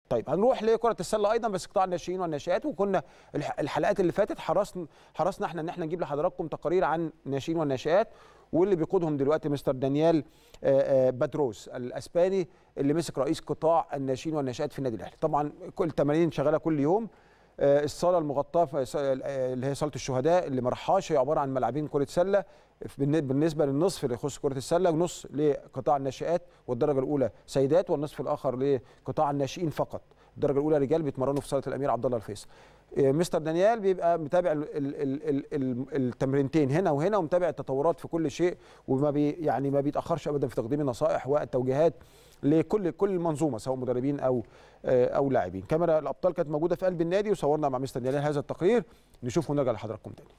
طيب هنروح لكرة السلة أيضا بس قطاع الناشئين والناشئات، وكنا الحلقات اللي فاتت حرصنا احنا إن احنا نجيب لحضراتكم تقارير عن الناشئين والناشئات، واللي بيقودهم دلوقتي مستر دانيال بادروس الأسباني اللي مسك رئيس قطاع الناشئين والناشئات في النادي الأهلي. طبعا كل التمارين شغالة كل يوم. الصالة المغطاة اللي هي صالة الشهداء اللي ما راحهاش هي عبارة عن ملعبين كرة سلة بالنسبة للنصف اللي يخص كرة السلة، ونص لقطاع الناشئات والدرجة الأولى سيدات، والنصف الآخر لقطاع الناشئين فقط. الدرجة الأولى رجال بيتمرنوا في صالة الأمير عبد الله الفيصل. مستر دانيال بيبقى متابع التمرينتين هنا وهنا، ومتابع التطورات في كل شيء، وما يعني ما بيتأخرش أبدا في تقديم النصائح والتوجيهات لكل المنظومه سواء مدربين او لاعبين. كاميرا الابطال كانت موجوده في قلب النادي وصورنا مع مستر دانيال هذا التقرير، نشوفه ونرجع لحضراتكم تاني.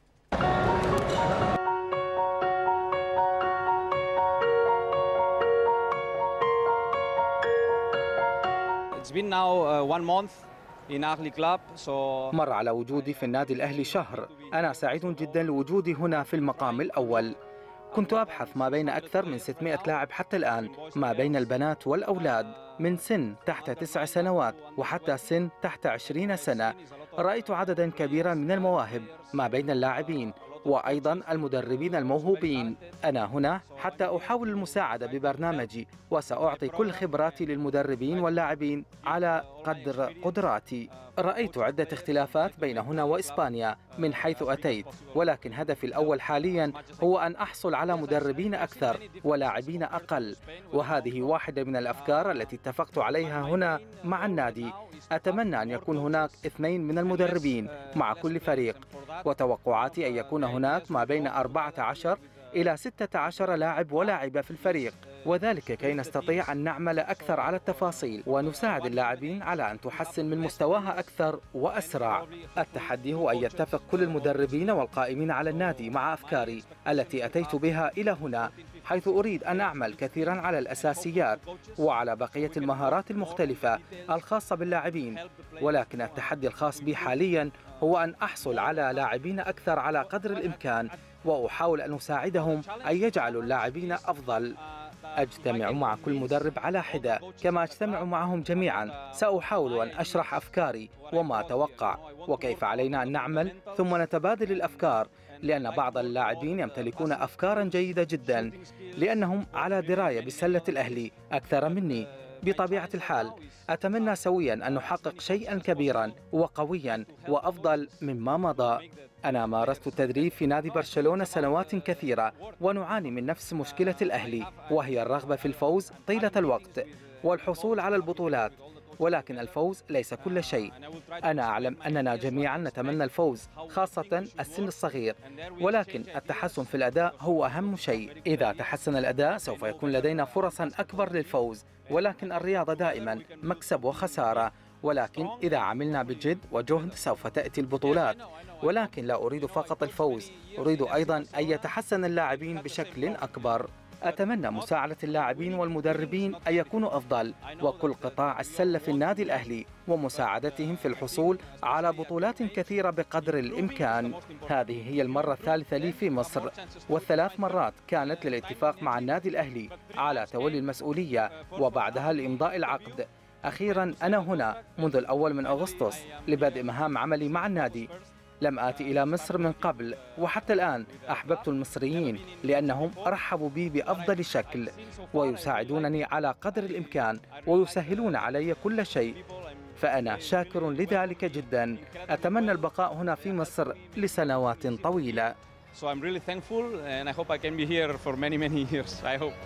It's been now 1 month in Ahli Club, so مر على وجودي في النادي الأهلي شهر. أنا سعيد جدا لوجودي هنا في المقام الأول. كنت أبحث ما بين أكثر من 600 لاعب حتى الآن، ما بين البنات والأولاد من سن تحت 9 سنوات وحتى سن تحت 20 سنة. رأيت عددا كبيرا من المواهب ما بين اللاعبين وأيضا المدربين الموهوبين. أنا هنا حتى أحاول المساعدة ببرنامجي، وسأعطي كل خبراتي للمدربين واللاعبين على قدر قدراتي. رأيت عدة اختلافات بين هنا وإسبانيا من حيث أتيت، ولكن هدفي الأول حاليا هو أن أحصل على مدربين أكثر ولاعبين أقل، وهذه واحدة من الأفكار التي اتفقت عليها هنا مع النادي. أتمنى أن يكون هناك 2 من المدربين مع كل فريق، وتوقعاتي أن يكون هناك ما بين 14 إلى 16 لاعب ولاعبة في الفريق، وذلك كي نستطيع أن نعمل أكثر على التفاصيل ونساعد اللاعبين على أن تحسن من مستواها أكثر وأسرع. التحدي هو أن يتفق كل المدربين والقائمين على النادي مع أفكاري التي أتيت بها إلى هنا، حيث أريد أن أعمل كثيرا على الأساسيات وعلى بقية المهارات المختلفة الخاصة باللاعبين، ولكن التحدي الخاص بي حاليا هو أن أحصل على لاعبين أكثر على قدر الإمكان، وأحاول أن أساعدهم أن يجعلوا اللاعبين أفضل. أجتمع مع كل مدرب على حدة كما أجتمع معهم جميعا. سأحاول أن أشرح أفكاري وما أتوقع وكيف علينا أن نعمل، ثم نتبادل الأفكار، لأن بعض اللاعبين يمتلكون أفكارا جيدة جدا لأنهم على دراية بسلة الأهلي أكثر مني. بطبيعة الحال أتمنى سويا أن نحقق شيئا كبيرا وقويا وأفضل مما مضى. أنا مارست التدريب في نادي برشلونة سنوات كثيرة، ونعاني من نفس مشكلة الأهلي، وهي الرغبة في الفوز طيلة الوقت والحصول على البطولات، ولكن الفوز ليس كل شيء. أنا أعلم أننا جميعا نتمنى الفوز، خاصة السن الصغير، ولكن التحسن في الأداء هو أهم شيء. إذا تحسن الأداء سوف يكون لدينا فرصا أكبر للفوز، ولكن الرياضة دائما مكسب وخسارة، ولكن إذا عملنا بجد وجهد سوف تأتي البطولات. ولكن لا أريد فقط الفوز، أريد أيضا أن يتحسن اللاعبين بشكل أكبر. أتمنى مساعدة اللاعبين والمدربين أن يكونوا أفضل، وكل قطاع السلة في النادي الأهلي، ومساعدتهم في الحصول على بطولات كثيرة بقدر الإمكان. هذه هي المرة الثالثة لي في مصر، والثلاث مرات كانت للاتفاق مع النادي الأهلي على تولي المسؤولية وبعدها لإمضاء العقد. أخيرا أنا هنا منذ الأول من أغسطس لبدء مهام عملي مع النادي. لم آتي إلى مصر من قبل، وحتى الآن أحببت المصريين لأنهم رحبوا بي بأفضل شكل، ويساعدونني على قدر الإمكان ويسهلون علي كل شيء، فأنا شاكر لذلك جدا. أتمنى البقاء هنا في مصر لسنوات طويلة. So I'm really thankful and I hope I can be here for many years. I hope.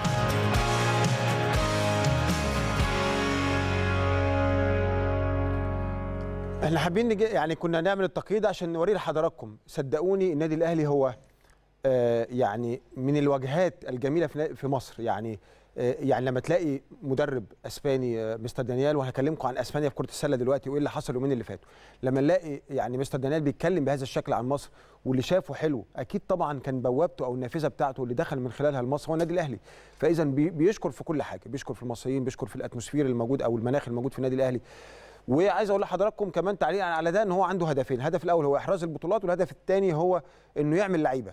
احنا حابين يعني كنا نعمل التقييد ده عشان نوريه لحضراتكم. صدقوني النادي الاهلي هو يعني من الواجهات الجميله في مصر. يعني لما تلاقي مدرب اسباني مستر دانيال، وهكلمكم عن اسبانيا في كره السله دلوقتي وايه اللي حصل اليومين اللي فاتوا، لما نلاقي يعني مستر دانيال بيتكلم بهذا الشكل عن مصر واللي شافه حلو، اكيد طبعا كان بوابته او النافذه بتاعته اللي دخل من خلالها لمصر هو النادي الاهلي. فاذا بيشكر في كل حاجه، بيشكر في المصريين، بيشكر في الاتموسفير الموجود او المناخ الموجود في النادي الاهلي. وعايز اقول لحضراتكم كمان تعليقا على ده ان هو عنده هدفين، الهدف الاول هو احراز البطولات، والهدف الثاني هو انه يعمل لعيبه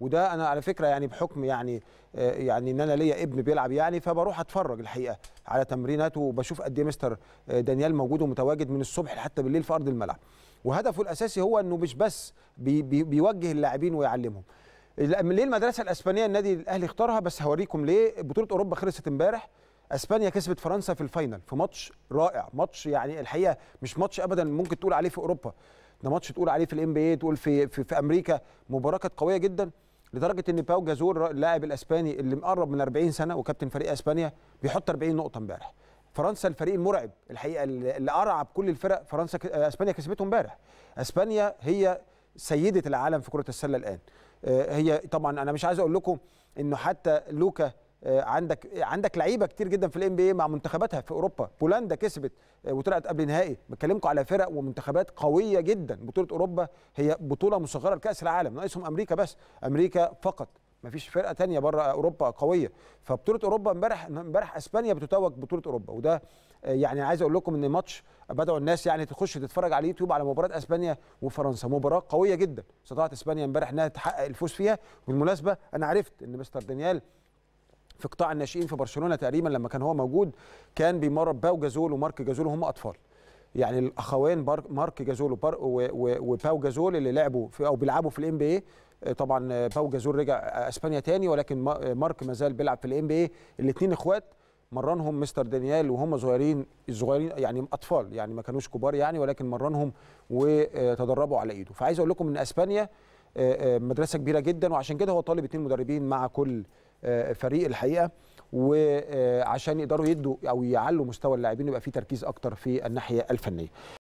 وده انا على فكره يعني بحكم يعني ان انا ليا ابن بيلعب يعني، فبروح اتفرج الحقيقه على تمريناته وبشوف قد ايه مستر دانيال موجود ومتواجد من الصبح لحتى بالليل في ارض الملعب. وهدفه الاساسي هو انه مش بس بيوجه اللاعبين ويعلمهم. ليه المدرسه الاسبانيه النادي الاهلي اختارها؟ بس هوريكم ليه. بطوله اوروبا خلصت امبارح، اسبانيا كسبت فرنسا في الفاينل في ماتش رائع، ماتش يعني الحقيقه مش ماتش ابدا ممكن تقول عليه في اوروبا، ده ماتش تقول عليه في الام بي اي، تقول في امريكا. مباراه كانت قويه جدا لدرجه ان باو جازول اللاعب الاسباني اللي مقرب من 40 سنه وكابتن فريق اسبانيا بيحط 40 نقطه امبارح. فرنسا الفريق المرعب الحقيقه اللي ارعب كل الفرق، اسبانيا كسبته امبارح. اسبانيا هي سيده العالم في كره السله الان. هي طبعا انا مش عايز اقول لكم انه حتى لوكا، عندك لعيبه كتير جدا في الام بي اي مع منتخباتها في اوروبا. بولندا كسبت وطلعت قبل نهائي. بكلمكم على فرق ومنتخبات قويه جدا. بطوله اوروبا هي بطوله مصغره لكاس العالم، ناقصهم امريكا بس، امريكا فقط، ما فيش فرقه ثانيه بره اوروبا قويه. فبطوله اوروبا امبارح اسبانيا بتتوج بطوله اوروبا. وده يعني عايز اقول لكم ان ماتش بدأوا الناس يعني تخش تتفرج على اليوتيوب على مباراه اسبانيا وفرنسا، مباراه قويه جدا. استطاعت اسبانيا امبارح انها تحقق الفوز فيها. وبالمناسبه انا عرفت ان مستر دانيال في قطاع الناشئين في برشلونه تقريبا لما كان هو موجود كان بيمرن باو جازول ومارك جازول وهم اطفال. يعني الاخوين مارك جازول وباو جازول اللي لعبوا او بيلعبوا في الام بي اي. طبعا باو جازول رجع اسبانيا تاني، ولكن مارك ما زال بيلعب في الام بي اي. الاثنين اخوات مرنهم مستر دانيال وهم صغيرين يعني اطفال، يعني ما كانوش كبار يعني، ولكن مرنهم وتدربوا على ايده. فعايز اقول لكم ان اسبانيا مدرسه كبيره جدا، وعشان كده هو طالب 2 مدربين مع كل فريق الحقيقه، وعشان يقدروا يدوا او يعلوا مستوى اللاعبين، يبقى في تركيز اكتر في الناحيه الفنيه.